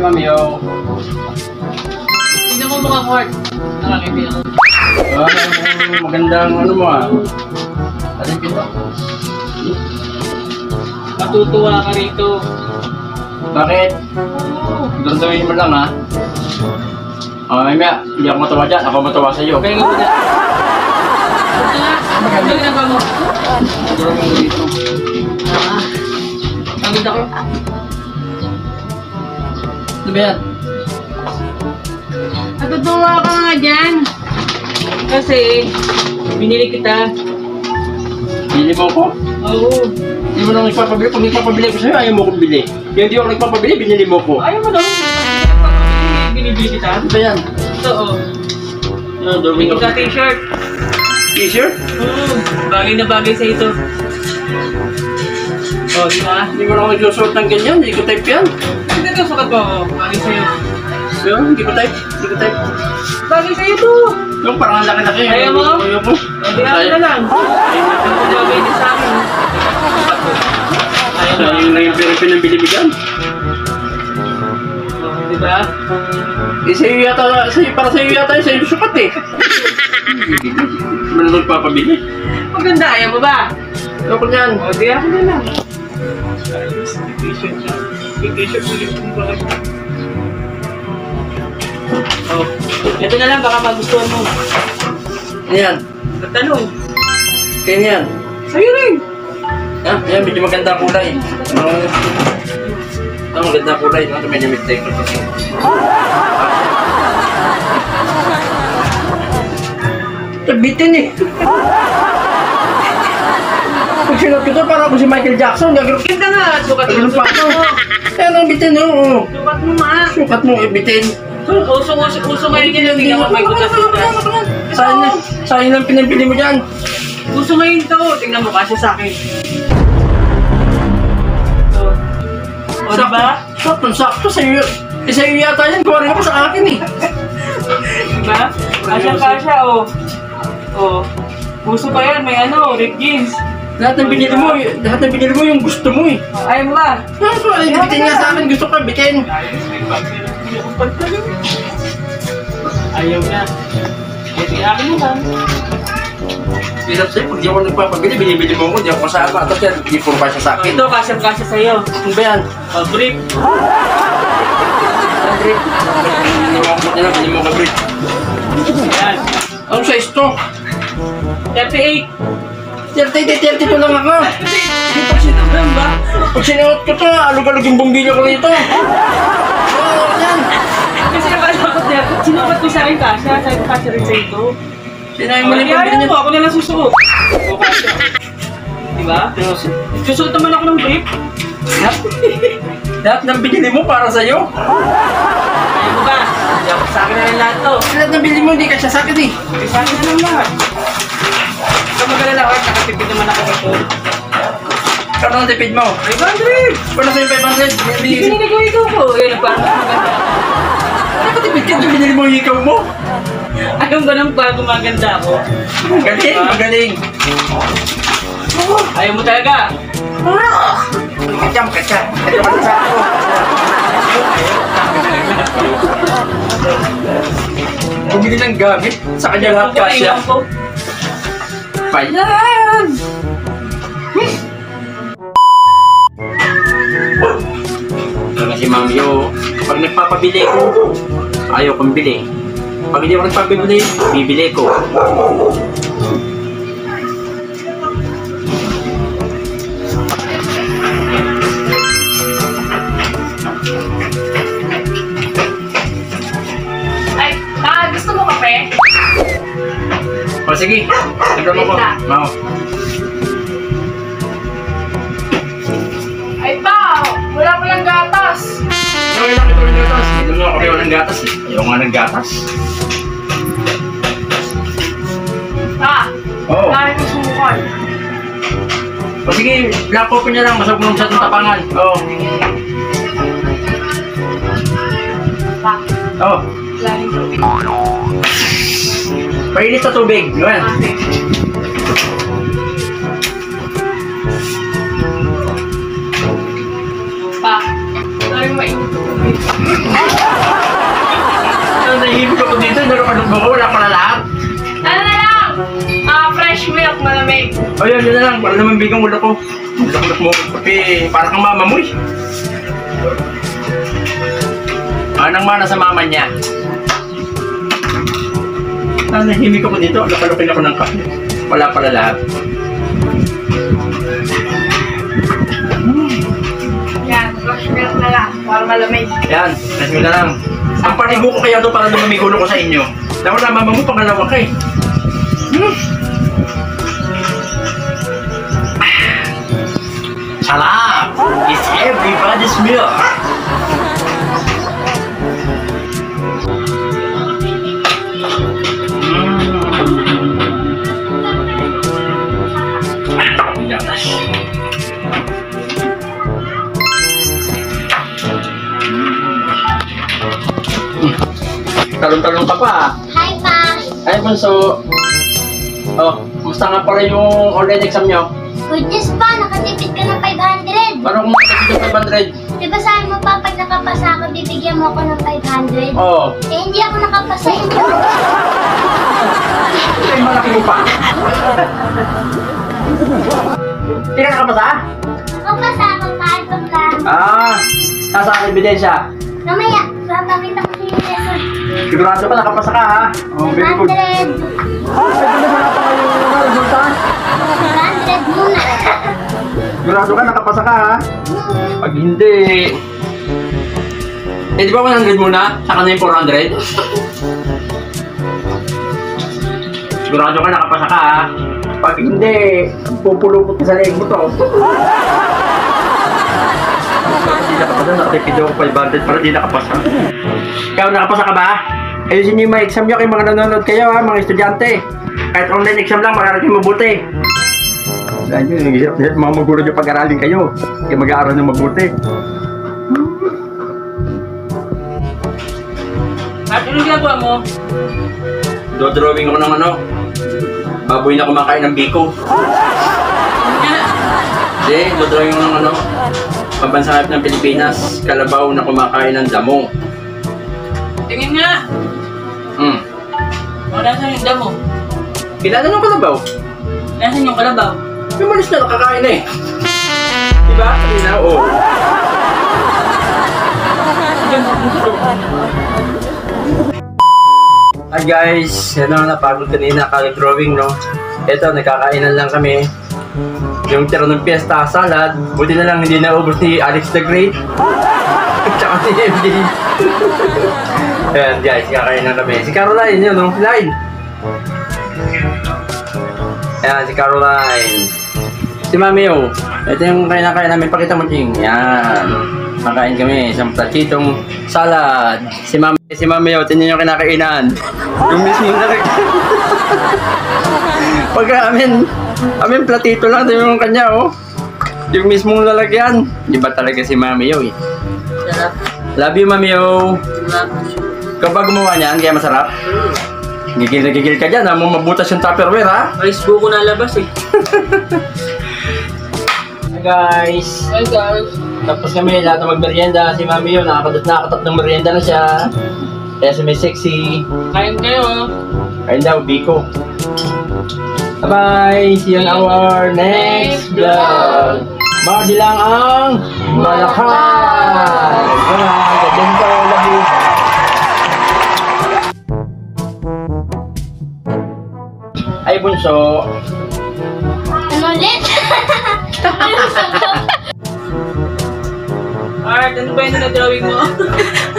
Mami, yo. Tingnan mo mga heart. Nakakiti ako. Magandang ano mo ah. Alipin mo. Matutuwa ka rito. Bakit? Gagawin mo lang ha. Mamaya, hindi ako matawa dyan. Ako matawa sa'yo. Kaya nga pala. Ano ginagawa mo? Siguro mo dito. Pagod ako. Ano ba yan? Natutuwa ka nga dyan. Kasi, binili kita. Bili mo ko? Oo. Hindi mo nang nagpapabili. Kung nagpapabili ko sa'yo, ayaw mo kong bili. Kaya hindi ako nagpapabili, binili mo ko. Ayaw mo daw. Binibili kita. Ano ba yan? Ito, oh. Ano, drawing Ito ka t-shirt. T-shirt? Oo. Bagay na bagay sa ito. Oh, di ba? Hindi mo nang nagsusuot ng ganyan. Hindi ko type yan. Hindi ito, sukat mo ako. Bagay sa'yo. So, hindi ko type. Hindi ko type. Bagay sa'yo to. Yung parang ang laki-laki. Ayaw mo? Ayaw mo? Hindi ako na lang. Ito bagay din sa akin. Ayaw mo? Sayang na yung pinambili mo dyan. Di ba? Eh, sa'yo yata, para sa'yo yata yung sa'yo sukat eh. Hindi mo na nagpapabili. Maganda, ayaw mo ba? Ano ko yan? O, di ako na lang. Ayos, t-shirt siya. T-shirt ulit kong bagay. Oh, ito na lang, baka magustuhan mo. Ano yan? Nagtanong. Kaya yan. Sa'yo rin. Ah, yan, medyo maganda ang kulay. Maganda ang kulay. Ano, medyo mistake ko kasi. Tabitin eh. Pag sinot ko to, parang ako si Michael Jackson. Gagawin Kita nga, sukat mo. pa to. Kaya nang bitin oh. Sukat mo nga. Sukat mo, ibitin. Uso ngayon yun, hindi ako may kutas-kutas. Sayang lang pinabili mo dyan. Uso ngayon to, tingnan mo kasi sa akin. O, diba? Sakto sa'yo. Sa'yo yata yan, kuha rin ako sa akin eh. Diba? Kasya-kasya, o. O. Uso pa yan, may ano, red jeans. Lahat ng binili mo yung gusto mo eh. Ayaw mo ba? Bitin nga sa akin, gusto ko bitin. Ayaw na. Ito yung akin mo lang. Hirap sa'yo, pag di ako nagpapabili, binibili mo ako, di ako kasama. Tapos yan, di puro kasya sa akin. Ito, kasya-kasya sa'yo. Ano ba yan? O, brief. Hindi mo ka-brief. Yan. Ano size to? 38. 32 lang ako. Hindi pa sinabang ba? Pag sinuot ko to, alug-alug yung bombilyo ko rito. Yan. Kasi nakalakot niya. Sinukat ko sa akin kasya. Sabi ko kasya rin sa ito. Sinayin mo O, lang yung ayaw bombilyo. mo. Ako na lang susuot. O, kasya. Diba? Susuot naman ako ng brief. Lahat ng binili mo para sa'yo. Ayaw mo ba? Sa akin na lang lahat to. Lahat ng binili mo, hindi kasya sa akin eh. Sa akin na lang lahat. Ikaw magalala ko, nakatipid naman ako ito. Kano ang tipid mo? 500! Wala sa'yo 500. Binili ko ikaw ko. Yan, parang mas maganda. Ano ka tipid ka? Binili mo yung ikaw mo? Ayaw ba nang parang gumaganda ako? Magaling, magaling. Ayaw mo talaga. Kacam, kacam. Kacam ang sa ako. Bumili ng gamit. Sa kanya lahat kasya. Bayan! Kasi mami, pag nagpapabili ko, ayaw kong bili. Pag hindi ako nagpapabili, bibili ko. Ay, gusto mo kape? O sige, nagdama ko. Mao. Ay, pa! Wala ko lang gatas! Okay lang ito ng gatas. Dito mo ako ng gatas eh. Ayaw nga ng gatas. Pa! Oo. Wala rin sumukal. O sige, lapo ko niya lang. Masagulong sa itong tapangan. Oo. Pa! Oo. Wala rin tubig. Painit sa tubig. Yun. Pa! Wala rin mainit tubig. Sarap, malamig. O yun na lang. Para naman bigang ulo ko. Ulak-ulak mo. Kape, para kang mama mo eh. Anong mana sa mama niya? Nahimik ako dito. Lapalukin ako ng kape. Wala pala lahat. Yan, flash milk na lang. Para malamig. Yan, kasi na lang. Ang panigo ko kaya doon para lumamig ulo ko sa inyo. Dahil wala mama mo, pangalawa ka eh. Sarap! It's everybody's milk! Gatas. Talong-talong ka pa. Hi, Pa! Ay, Bunso. Oh, kumusta nga pala yung online exam nyo? Good news pa! Nakatipid ka ng 500! Paano kung makatipid yung 500? Di ba sabi mo pa, pag nakapasa ako, bibigyan mo ako ng 500? Oo. Eh, hindi ako nakapasa. Ay, malaki mo pa. Hindi ka nakapasa? Nakapasa ako, kahit pa lang. Ah, nasa ang ebidensya. Mamaya, papakita ko sa yung lesson. Sigurado ka, nakapasa ka ha? Oh, very good. 500! Pwede na pa kayo resulta? 500 muna! Sigurado ka, nakapasa ka ha? Pag hindi... Eh, di ba 100 muna? Saka na yung 400? Sigurado ka, nakapasa ka ha? Pag hindi, pupulupot ka sa leeg mo to. Hindi nakapasa, nakatipid ako 500 para di nakapasa. Ikaw, nakapasa ka ba? Ayusin niyo yung mga exam nyo kay mga nanonood kayo ha, mga estudyante. Kahit online exam lang, makarating mabuti. Dahil yun, hirap mga magulo nyo pag-aralin kayo. Kaya mag-aaral ng mabuti. At ano ginagawa mo? Do-drawing ako ng ano, baboy na kumakain ng biko. Hindi, do-drawing ako ng ano, pambansahap ng Pilipinas, kalabaw na kumakain ng damo. Tingin nga! O, nasan yung damo? Kilala ng kalabaw? Nasan yung kalabaw? Yung malis na nakakain na eh. Diba? Kanina, oo. Hi guys, yan na napagod kanina kag-drawing no. Ito, nagkakainan lang kami. Yung tira ng piyesta, salad. Buti na lang hindi naubos ni Alex the Great. Tsaka si MD. Ayan guys, kakain na kami. Si Caroline yun, no? Line. Ayan, si Caroline. Si Mami O. Ito yung kain namin. Pakita mo, Ching. Ayan. Makain kami. Isang platitong salad. Si Mami O. Tingnan yung kinakainan. Yung mismo na pagka amin platito lang. Ito yung kanya, oh. Yung mismong lalagyan. Di ba talaga si Mami O, eh? Sarap. Love you, Mami O. Sarap. Kapag gumawa niyan, kaya masarap. Gigil na gigil ka dyan, ha? Mabutas yung Tupperware, ha? Rice buko na labas eh. Hi, guys. Hi guys. Tapos kami, lahat na magmerienda. Si Mami yun, nakakatat ng merienda na siya. Kaya si May Sexy. Kain kayo. Ayun daw, Biko. Bye-bye! See you on our next vlog. Mardi lang ang malakas! Bye! God bless you. Love you. Ay, Bunso. Ano ulit? Alright, ano ba yung drawing mo?